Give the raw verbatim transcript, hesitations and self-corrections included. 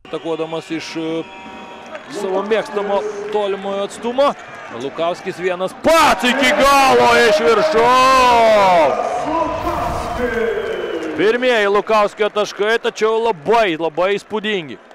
Atakuodamas iš savo mėgstamo tolimojo atstumo. Lukauskis vienas pats iki galo iš viršaus. Pirmieji Lukauskio taškai, tačiau labai, labai įspūdingi.